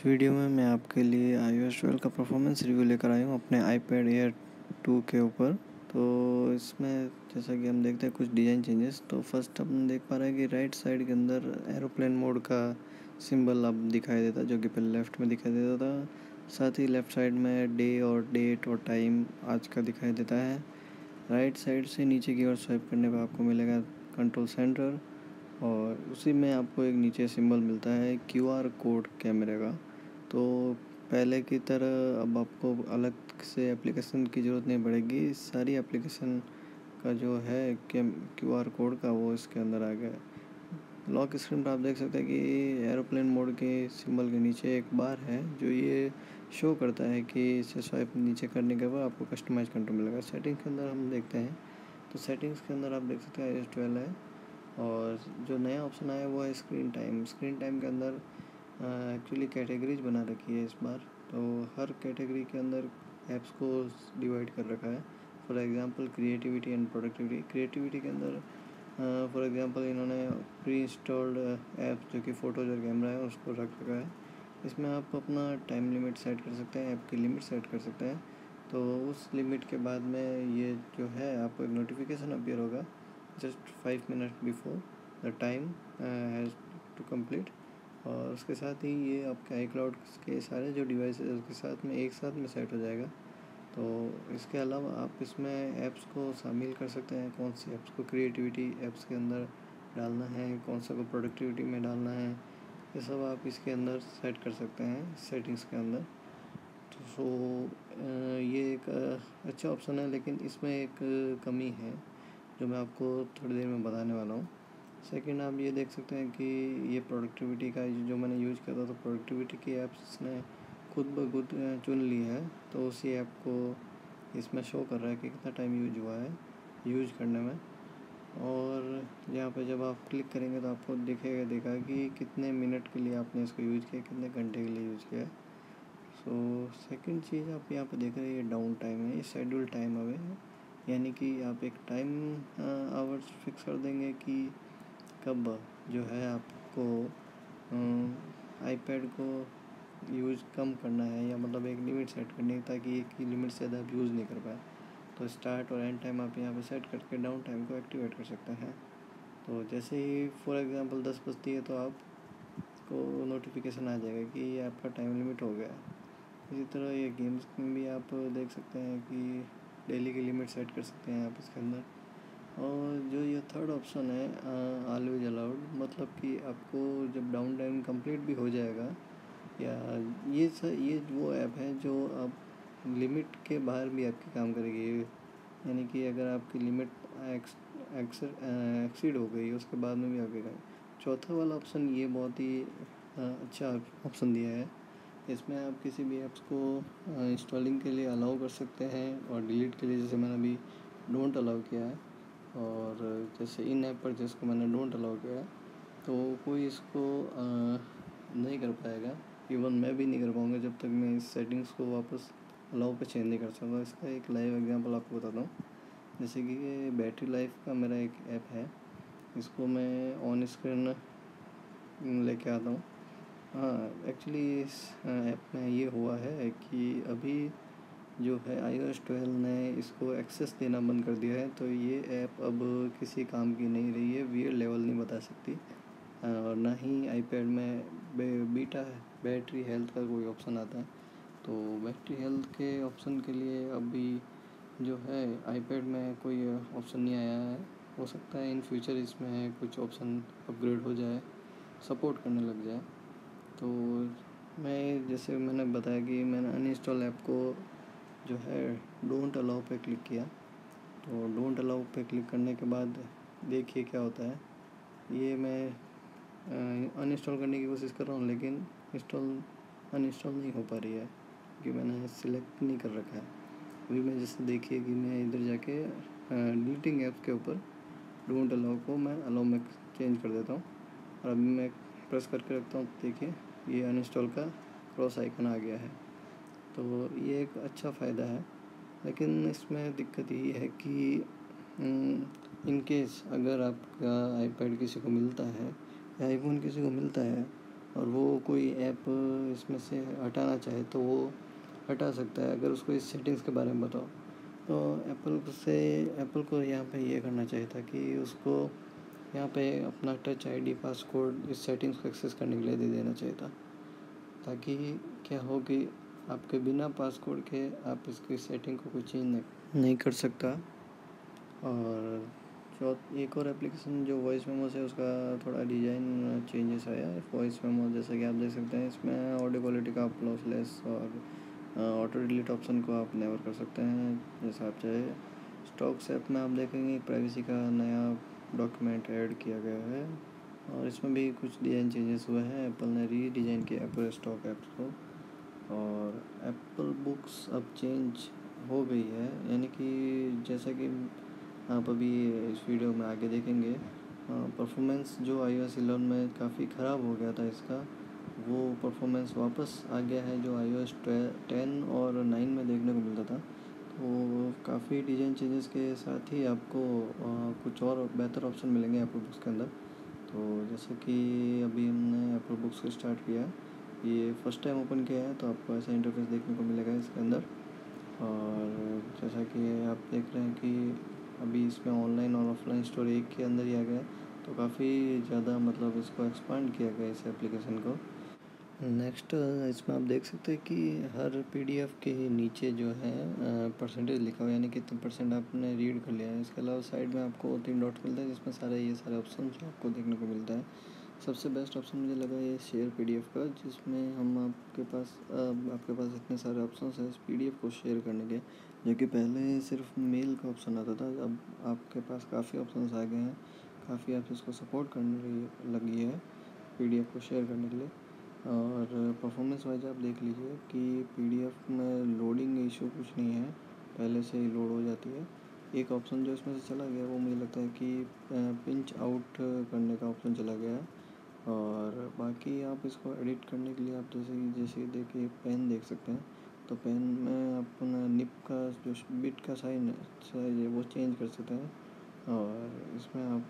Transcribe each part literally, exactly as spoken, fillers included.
Video में मैं आपके लिए आई ओ एस ट्वेल्व का परफॉर्मेंस रिव्यू लेकर आया हूँ अपने आईपैड एयर टू के ऊपर। तो इसमें जैसा कि हम देखते हैं कुछ डिज़ाइन चेंजेस। तो फर्स्ट हम देख पा रहे हैं कि राइट साइड के अंदर एरोप्लेन मोड का सिंबल अब दिखाई देता है, जो कि पहले लेफ़्ट में दिखाई देता था। साथ ही लेफ़्ट साइड में डे और डेट और टाइम आज का दिखाई देता है। राइट साइड से नीचे की ओर स्वाइप करने पर आपको मिलेगा कंट्रोल सेंटर, और उसी में आपको एक नीचे सिंबल मिलता है क्यू आर कोड कैमरे का। तो पहले की तरह अब आपको अलग से एप्लीकेशन की ज़रूरत नहीं पड़ेगी। सारी एप्लीकेशन का जो है क्यू आर कोड का वो इसके अंदर आ गया है। लॉक स्क्रीन पर आप देख सकते हैं कि एरोप्लेन मोड के सिंबल के नीचे एक बार है जो ये शो करता है कि इसे स्वाइप नीचे करने के बाद आपको कस्टमाइज कंट्रोल मिलेगा। सेटिंग्स के अंदर हम देखते हैं तो सेटिंग्स के अंदर आप देख सकते हैं आई ओ एस ट्वेल्व है, और जो नया ऑप्शन आया वो है स्क्रीन टाइम। स्क्रीन टाइम के अंदर एक्चुअली कैटेगरीज बना रखी है इस बार। तो हर कैटेगरी के अंदर ऐप्स को डिवाइड कर रखा है। For example creativity and productivity. Creativity के अंदर फॉर एग्जांपल इन्होंने प्री इंस्टॉल्ड ऐप जो कि फ़ोटोज और कैमरा है उसको रख रखा है। इसमें आप अपना टाइम लिमिट सेट कर सकते हैं, ऐप की लिमिट सेट कर सकते हैं। तो उस लिमिट के बाद में ये जो है आपको एक नोटिफिकेशन अपीयर होगा just five minute before the time has to complete. और उसके साथ ही ये आपके आई क्लाउड के सारे जो डिवाइस है उसके साथ में एक साथ में सेट हो जाएगा। तो इसके अलावा आप इसमें ऐप्स को शामिल कर सकते हैं, कौन सी ऐप्स को क्रिएटिविटी ऐप्स के अंदर डालना है, कौन सा को प्रोडक्टिविटी में डालना है, ये सब आप इसके अंदर सेट कर सकते हैं सेटिंग्स के अंदर। तो सो ये एक अच्छा ऑप्शन है, लेकिन इसमें एक कमी है जो मैं आपको थोड़ी देर में बताने वाला हूँ। सेकंड आप ये देख सकते हैं कि ये प्रोडक्टिविटी का जो मैंने यूज़ किया था, तो प्रोडक्टिविटी की ऐप्स ने खुद ब खुद चुन ली है। तो उसी ऐप को इसमें शो कर रहा है कि कितना टाइम यूज हुआ है यूज करने में। और यहाँ पे जब आप क्लिक करेंगे तो आपको दिखेगा देखा कि कितने मिनट के लिए आपने इसको यूज़ किया, कितने घंटे के लिए यूज़ किया। सो सेकंड चीज़ आप यहाँ पे देख रहे हैं ये डाउन टाइम है, ये शेड्यूल टाइम अवे है। यानी कि आप एक टाइम आवर्स फिक्स कर देंगे कि कब जो है आपको आईपैड को यूज़ कम करना है, या मतलब एक लिमिट सेट करनी है ताकि एक ही लिमिट से ज़्यादा आप यूज़ नहीं कर पाए। तो स्टार्ट और एंड टाइम आप यहाँ पे सेट करके डाउन टाइम को एक्टिवेट कर सकते हैं। तो जैसे ही फॉर एग्जांपल दस बजती है तो आपको नोटिफिकेशन आ जाएगा कि ये आपका टाइम लिमिट हो गया है। इसी तरह ये गेम्स में भी आप देख सकते हैं कि डेली की लिमिट सेट कर सकते हैं आप इसके अंदर। और जो ये थर्ड ऑप्शन है ऑलवेज अलाउड, मतलब कि आपको जब डाउन टाइम कंप्लीट भी हो जाएगा, या ये स ये वो ऐप है जो आप लिमिट के बाहर भी आपकी काम करेगी। यानी कि अगर आपकी लिमिट एक्स एक्सीड हो गई उसके बाद में भी आपके काम। चौथा वाला ऑप्शन ये बहुत ही अच्छा ऑप्शन दिया है। इसमें आप किसी भी ऐप्स को इंस्टॉलिंग के लिए अलाउ कर सकते हैं और डिलीट के लिए, जैसे मैंने अभी डोंट अलाउ किया है। और जैसे इन ऐप पर जिसको मैंने डोंट अलाउ किया है तो कोई इसको आ, नहीं कर पाएगा। इवन मैं भी नहीं कर पाऊँगा जब तक मैं इस सेटिंग्स को वापस अलाउ पे चेंज नहीं कर सकता। इसका एक लाइव एग्जांपल आपको बताता हूँ। जैसे कि ये बैटरी लाइफ का मेरा एक ऐप है, इसको मैं ऑन स्क्रीन लेके आता हूँ। हाँ, एक्चुअली इस ऐप में ये हुआ है कि अभी जो है आई ओ एस ट्वेल्व ने इसको एक्सेस देना बंद कर दिया है। तो ये ऐप अब किसी काम की नहीं रही है, वीआर लेवल नहीं बता सकती, और ना ही आईपैड में बे, बीटा बैटरी हेल्थ का कोई ऑप्शन आता है। तो बैटरी हेल्थ के ऑप्शन के लिए अभी जो है आईपैड में कोई ऑप्शन नहीं आया है। हो सकता है इन फ्यूचर इसमें कुछ ऑप्शन अपग्रेड हो जाए, सपोर्ट करने लग जाए। तो मैं जैसे मैंने बताया कि मैंने अनइंस्टॉल ऐप को जो है डोंट अलाउ पे क्लिक किया। तो डोंट अलाउ पे क्लिक करने के बाद देखिए क्या होता है। ये मैं अनइंस्टॉल करने की कोशिश कर रहा हूँ, लेकिन इंस्टॉल अनइंस्टॉल नहीं हो पा रही है क्योंकि मैंने सिलेक्ट नहीं कर रखा है। अभी मैं जैसे देखिए कि मैं इधर जाके डिलीटिंग ऐप्स के ऊपर डोंट अलाउ को मैं अलाउ में चेंज कर देता हूँ, और अभी मैं प्रेस करके रखता हूँ। देखिए ये अनइंस्टॉल का क्रॉस आइकन आ गया है। तो ये एक अच्छा फ़ायदा है, लेकिन इसमें दिक्कत यही है कि इन केस अगर आपका आईपैड किसी को मिलता है या आईफोन किसी को मिलता है और वो कोई ऐप इसमें से हटाना चाहे तो वो हटा सकता है, अगर उसको इस सेटिंग्स के बारे में बताओ। तो एप्पल से एप्पल को यहाँ पे ये करना चाहिए था कि उसको यहाँ पे अपना टच आईडी पासकोड इस सेटिंग्स को एक्सेस करने के लिए दे देना चाहिए था, ताकि क्या हो कि आपके बिना पासकोड के आप इसकी सेटिंग को कोई चेंज नहीं नहीं कर सकता। और जो एक और एप्लीकेशन जो वॉइस मेमोस है उसका थोड़ा डिज़ाइन चेंजेस आया है। वॉइस मेमो जैसा कि आप देख सकते हैं, इसमें ऑडियो क्वालिटी का आप लॉसलेस और ऑटो डिलीट ऑप्शन को आप नेवर कर सकते हैं जैसा आप चाहे। स्टॉक्स ऐप में आप देखेंगे प्राइवेसी का नया डॉक्यूमेंट ऐड किया गया है और इसमें भी कुछ डिज़ाइन चेंजेस हुए हैं। एप्पल ने री डिज़ाइन किया है पूरे स्टॉक ऐप्स को। और एप्पल बुक्स अब चेंज हो गई है, यानी कि जैसा कि आप अभी इस वीडियो में आगे देखेंगे, परफॉर्मेंस जो iOS इलेवन में काफ़ी ख़राब हो गया था इसका, वो परफॉर्मेंस वापस आ गया है जो iOS टेन और नाइन में देखने को मिलता था। तो काफ़ी डिज़ाइन चेंजेस के साथ ही आपको आ, कुछ और बेहतर ऑप्शन मिलेंगे एप्पल बुक्स के अंदर। तो जैसे कि अभी हमने एप्पल बुक्स को स्टार्ट किया है, ये फर्स्ट टाइम ओपन किया है, तो आपको ऐसा इंटरफेस देखने को मिलेगा इसके अंदर। और जैसा कि आप देख रहे हैं कि अभी इसमें ऑनलाइन और ऑफलाइन स्टोर एक के अंदर ही आ गया, तो काफ़ी ज़्यादा मतलब इसको एक्सपांड किया गया इस एप्लीकेशन को। नेक्स्ट इसमें आप देख सकते हैं कि हर पीडीएफ के नीचे जो है परसेंटेज लिखा हुआ है, यानी कितने परसेंट आपने रीड कर लिया है। इसके अलावा साइड में आपको तीन डॉट मिलता है जिसमें सारे ये सारे ऑप्शन जो आपको देखने को मिलता है। सबसे बेस्ट ऑप्शन मुझे लगा ये शेयर पीडीएफ का, जिसमें हम आपके पास अब आपके पास इतने सारे ऑप्शन हैं इस पीडीएफ को शेयर करने के, जो कि पहले सिर्फ मेल का ऑप्शन आता था। अब आपके पास काफ़ी ऑप्शन आ गए हैं, काफ़ी आप इसको सपोर्ट करने लगी है पीडीएफ को शेयर करने के लिए। और परफॉर्मेंस वाइज आप देख लीजिए कि पीडीएफ में लोडिंग इशू कुछ नहीं है, पहले से ही लोड हो जाती है। एक ऑप्शन जो इसमें से चला गया वो मुझे लगता है कि पिंच आउट करने का ऑप्शन चला गया है। और बाकी आप इसको एडिट करने के लिए आप जैसे जैसे देखिए पेन देख सकते हैं, तो पेन में आप अपना निप का जो बिट का साइन साइज है वो चेंज कर सकते हैं। और इसमें आप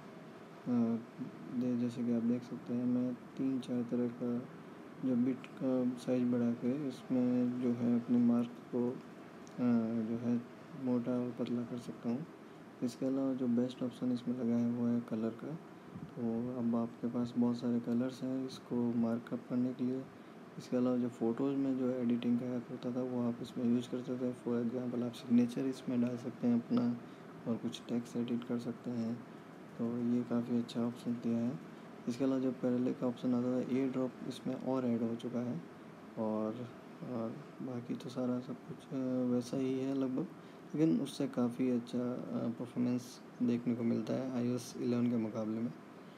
दे जैसे कि आप देख सकते हैं, मैं तीन चार तरह का जो बिट का साइज़ बढ़ा के इसमें जो है अपने मार्क को जो है मोटा और पतला कर सकता हूँ। इसके अलावा जो बेस्ट ऑप्शन इसमें लगा है वो है कलर का। तो अब आपके पास बहुत सारे कलर्स हैं इसको मार्कअप करने के लिए। इसके अलावा जो फ़ोटोज़ में जो एडिटिंग का ऐप होता था वो आप इसमें यूज़ कर सकते हैं। फॉर एग्ज़ाम्पल आप सिग्नेचर इसमें डाल सकते हैं अपना, और कुछ टेक्स्ट एडिट कर सकते हैं। तो ये काफ़ी अच्छा ऑप्शन दिया है। इसके अलावा जो पहले का ऑप्शन आता था एयर ड्रॉप, इसमें और ऐड हो चुका है। और, और बाकी तो सारा सब कुछ वैसा ही है लगभग, लेकिन उससे काफ़ी अच्छा परफॉर्मेंस देखने को मिलता है iOS इलेवन के मुकाबले में।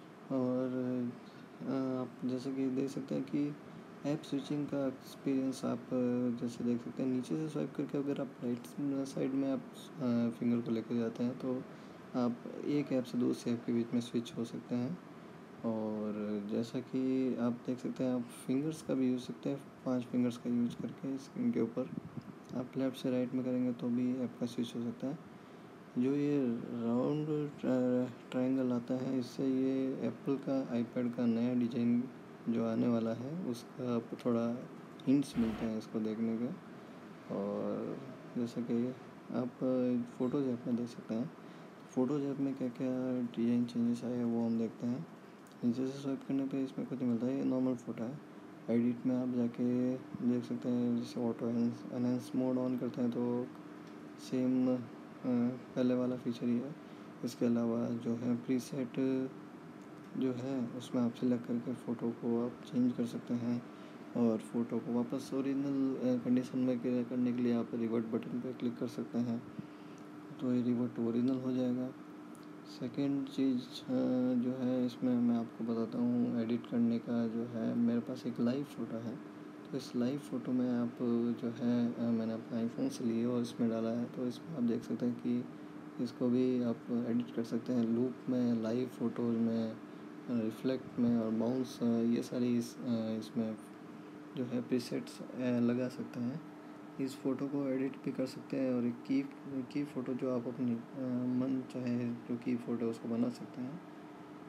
और आप जैसे कि देख सकते हैं कि ऐप स्विचिंग का एक्सपीरियंस आप जैसे देख सकते हैं, नीचे से स्वाइप करके अगर आप राइट साइड में आप फिंगर को लेकर जाते हैं तो आप एक ऐप से दूसरे ऐप के बीच में स्विच हो सकते हैं। और जैसा कि आप देख सकते हैं, आप फिंगर्स का भी यूज़ सकते हैं, पांच फिंगर्स का यूज़ करके स्क्रीन के ऊपर आप लेफ़्ट से राइट में करेंगे तो भी ऐप का स्विच हो सकता है। जो ये राउंड ट्रायंगल आता है, इससे ये एप्पल का आईपैड का नया डिज़ाइन जो आने वाला है उसका थोड़ा हिंट्स मिलते हैं इसको देखने के। और जैसा कि आप फ़ोटोज़ ऐप में देख सकते हैं, फ़ोटोज़ ऐप में क्या क्या डिज़ाइन चेंजेस आए हैं वो हम देखते हैं। नीचे से स्वाइप करने पे इसमें कुछ मिलता है, ये नॉर्मल फ़ोटो है। एडिट में आप जाके देख सकते हैं, जैसे ऑटो एनहांस मोड ऑन करते हैं तो सेम पहले वाला फीचर ही है। इसके अलावा जो है प्रीसेट जो है उसमें आप सिलेक्ट करके फ़ोटो को आप चेंज कर सकते हैं, और फ़ोटो को वापस ओरिजिनल कंडीशन में करने के लिए आप रिवर्ट बटन पर क्लिक कर सकते हैं, तो ये रिवर्ट ओरिजिनल हो जाएगा। सेकेंड चीज़ जो है इसमें मैं आपको बताता हूँ एडिट करने का, जो है मेरे पास एक लाइव फ़ोटो है, तो इस लाइव फ़ोटो में आप जो है मैंने अपना आईफोन से लिए और इसमें डाला है, तो इसमें आप देख सकते हैं कि इसको भी आप एडिट कर सकते हैं लूप में, लाइव फ़ोटोज़ में, रिफ्लेक्ट में और बाउंस, ये सारी इस, इसमें जो है प्रीसेट्स लगा सकते हैं। इस फ़ोटो को एडिट भी कर सकते हैं, और एक की की फ़ोटो जो आप अपनी मन चाहे जो की फ़ोटो उसको बना सकते हैं।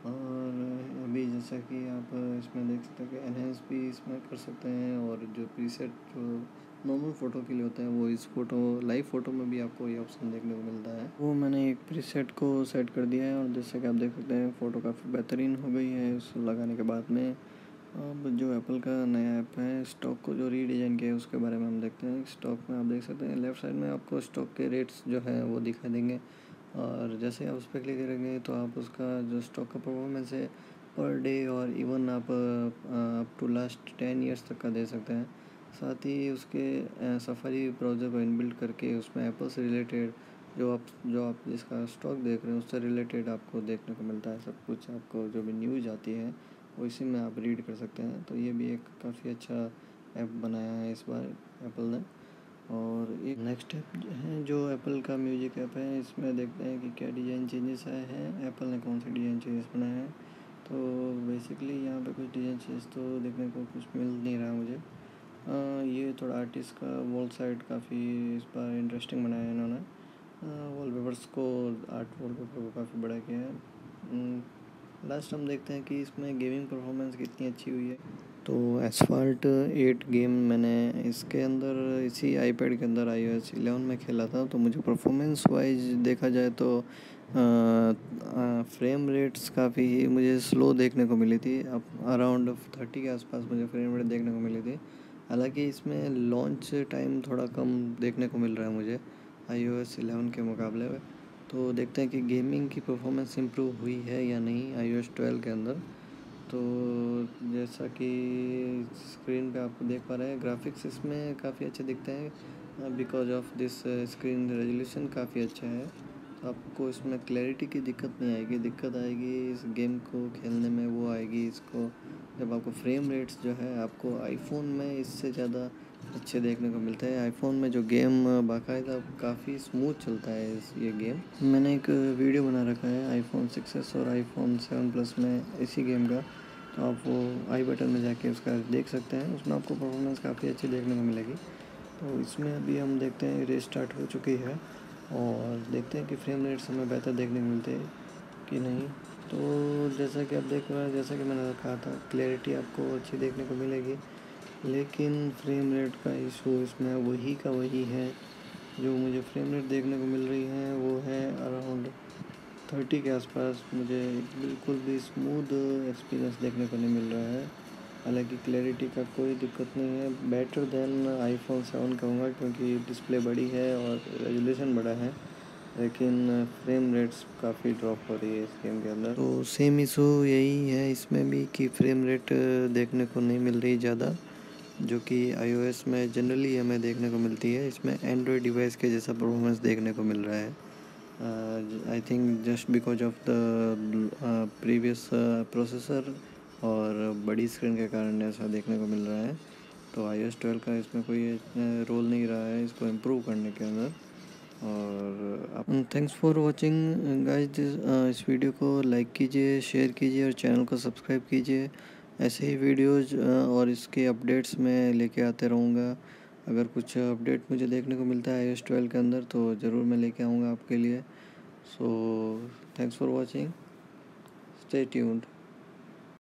और अभी जैसा कि आप इसमें देख सकते हैं कि एनहेंस भी इसमें कर सकते हैं, और जो प्रीसेट जो नॉर्मल फ़ोटो के लिए होता है वो इस फ़ोटो लाइव फ़ोटो में भी आपको ये ऑप्शन देखने को मिलता है। वो मैंने एक प्रीसेट को सेट कर दिया है, और जैसा कि आप देख सकते हैं फ़ोटो काफ़ी बेहतरीन हो गई है उस लगाने के बाद में। अब जो एप्पल का नया ऐप है, स्टॉक को जो रीडिज़ाइन किया है उसके बारे में हम देखते हैं। स्टॉक में आप देख सकते हैं लेफ़्ट साइड में आपको स्टॉक के रेट्स जो है वो दिखाई देंगे, और जैसे आप उस पर क्लिक करेंगे तो आप उसका जो स्टॉक का परफॉर्मेंस है पर डे, और इवन आप up to last ten years तक का दे सकते हैं। साथ ही उसके सफारी ब्राउज़र को इनबिल्ट करके उसमें एप्पल से रिलेटेड जो आप जो आप जिसका स्टॉक देख रहे हैं उससे रिलेटेड आपको देखने को मिलता है। सब कुछ आपको जो भी न्यूज़ आती है वो इसी में आप रीड कर सकते हैं। तो ये भी एक काफ़ी अच्छा ऐप बनाया है इस बार एप्पल ने। और एक नेक्स्ट ऐप है जो एप्पल का म्यूजिक ऐप है, इसमें देखते हैं कि क्या डिज़ाइन चेंजेस आए हैं, एप्पल ने कौन से डिज़ाइन चेंजेस बनाए हैं। तो बेसिकली यहाँ पे कुछ डिज़ाइन चेंजेस तो देखने को कुछ मिल नहीं रहा मुझे। आ, ये थोड़ा आर्टिस्ट का वॉल साइड काफ़ी इस बार इंटरेस्टिंग बनाया है इन्होंने। वॉलपेपर्स को आर्ट वॉलपेपर को काफ़ी बड़ा किया है। लास्ट हम देखते हैं कि इसमें गेमिंग परफॉर्मेंस कितनी अच्छी हुई है। तो एसफाल्ट एट गेम मैंने इसके अंदर इसी आईपैड के अंदर आई ओ एस इलेवन में खेला था, तो मुझे परफॉर्मेंस वाइज देखा जाए तो फ्रेम रेट्स काफ़ी मुझे स्लो देखने को मिली थी। अब अराउंड थर्टी के आसपास मुझे फ्रेम रेट देखने को मिली थी। हालांकि इसमें लॉन्च टाइम थोड़ा कम देखने को मिल रहा है मुझे आई ओ एस इलेवन के मुकाबले में। तो देखते हैं कि गेमिंग की परफॉर्मेंस इम्प्रूव हुई है या नहीं आई ओ एस ट्वेल्व के अंदर। तो जैसा कि स्क्रीन पे आप देख पा रहे हैं, ग्राफिक्स इसमें काफ़ी अच्छे दिखते हैं because of this screen resolution काफ़ी अच्छा है। तो आपको इसमें क्लैरिटी की दिक्कत नहीं आएगी। दिक्कत आएगी इस गेम को खेलने में वो आएगी इसको जब आपको फ्रेम रेट्स जो है आपको आईफोन में इससे ज़्यादा अच्छे देखने को मिलते हैं। आईफोन में जो गेम बाकायदा काफ़ी स्मूथ चलता है इस ये गेम। मैंने एक वीडियो बना रखा है आईफोन सिक्स एस और आईफोन सेवन प्लस में इसी गेम का, तो आप वो आई बटन में जाके उसका देख सकते हैं। उसमें आपको परफॉर्मेंस काफ़ी अच्छी देखने को मिलेगी। तो इसमें अभी हम देखते हैं रीस्टार्ट हो चुकी है, और देखते हैं कि फ्रेम रेट्स हमें बेहतर देखने को मिलते हैं कि नहीं। तो जैसा कि आप देख रहे हैं, जैसा कि मैंने कहा था, क्लैरिटी आपको अच्छी देखने को मिलेगी, लेकिन फ्रेम रेट का इशू इसमें वही का वही है। जो मुझे फ्रेम रेट देखने को मिल रही है वो है अराउंड थर्टी के आसपास। मुझे बिल्कुल भी स्मूथ एक्सपीरियंस देखने को नहीं मिल रहा है। हालांकि क्लैरिटी का कोई दिक्कत नहीं है, बेटर देन आईफोन सेवन कहूँगा क्योंकि डिस्प्ले बड़ी है और रेजोल्यूशन बड़ा है, लेकिन फ्रेम रेट्स काफ़ी ड्रॉप हो रही है इस गेम के अंदर। तो सेम इशू यही है इसमें भी कि फ्रेम रेट देखने को नहीं मिल रही ज़्यादा, जो कि आईओएस में जनरली हमें देखने को मिलती है। इसमें एंड्रॉयड डिवाइस के जैसा परफॉर्मेंस देखने को मिल रहा है। I think just because of the previous processor और बड़ी स्क्रीन के कारण ऐसा देखने को मिल रहा है। तो आई एस ट्वेल्व का इसमें कोई रोल नहीं रहा है इसको इम्प्रूव करने के अंदर। और थैंक्स फॉर वाचिंग गाइस। इस वीडियो को लाइक कीजिए, शेयर कीजिए और चैनल को सब्सक्राइब कीजिए। ऐसे ही वीडियोज़ और इसके अपडेट्स मैं लेके आते रहूँगा। अगर कुछ अपडेट मुझे देखने को मिलता है आई एस ट्वेल्व के अंदर तो ज़रूर मैं लेके आऊँगा आपके लिए। So thanks for watching, stay tuned.